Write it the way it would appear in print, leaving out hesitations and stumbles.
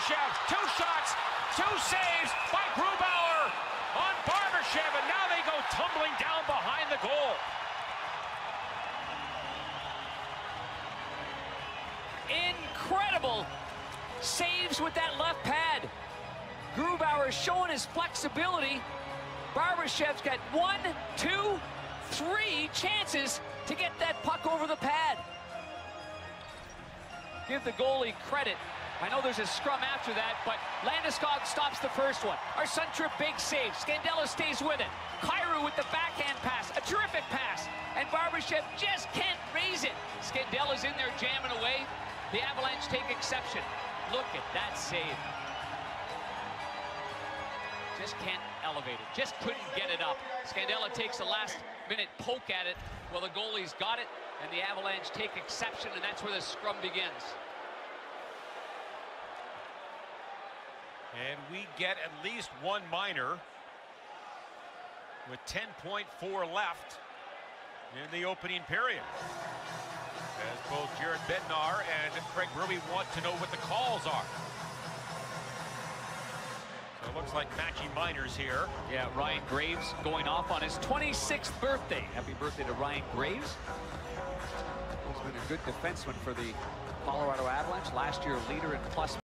Barbashev, 2 shots, 2 saves by Grubauer on Barbashev, and now they go tumbling down behind the goal. Incredible saves with that left pad. Grubauer showing his flexibility. Barbashev's got 1, 2, 3 chances to get that puck over the pad. Give the goalie credit. I know there's a scrum after that, but Landeskog stops the first one. Our Suntrip big save. Scandella stays with it. Kyrou with the backhand pass. A terrific pass. And Barbashev just can't raise it. Scandella's in there jamming away. The Avalanche take exception. Look at that save. Just can't elevate it. Just couldn't get it up. Scandella takes a last-minute poke at it. Well, the goalie's got it, and the Avalanche take exception, and that's where the scrum begins. And we get at least 1 minor with 10.4 left in the opening period. As both Jared Bednar and Craig Berube want to know what the calls are. So it looks like matching minors here. Yeah, Ryan Graves going off on his 26th birthday. Happy birthday to Ryan Graves. He's been a good defenseman for the Colorado Avalanche. Last year, leader in plus